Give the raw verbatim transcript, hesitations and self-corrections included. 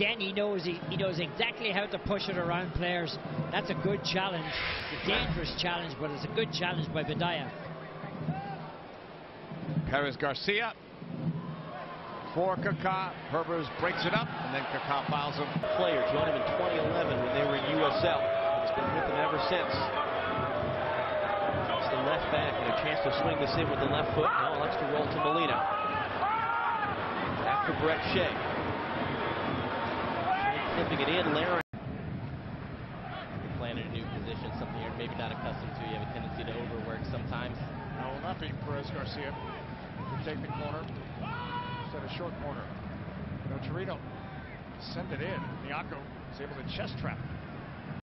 again, he knows he, he knows exactly how to push it around players. That's a good challenge. It's a dangerous challenge, but it's a good challenge by Bedaya. Perez Garcia for Kaká. Herbers breaks it up, and then Kaká fouls him. Player joined him in twenty eleven when they were in U S L. He's been with them ever since. It's the left back and a chance to swing this in with the left foot. Now lets to roll to Molina. Back for Brek Shea. Flipping it in, Larry. You're playing in a new position, something you're maybe not accustomed to. You have a tendency to overwork sometimes. No, will not be Perez Garcia to take the corner. Instead of short corner. No, Torino send it in. Nyako is able to chest trap.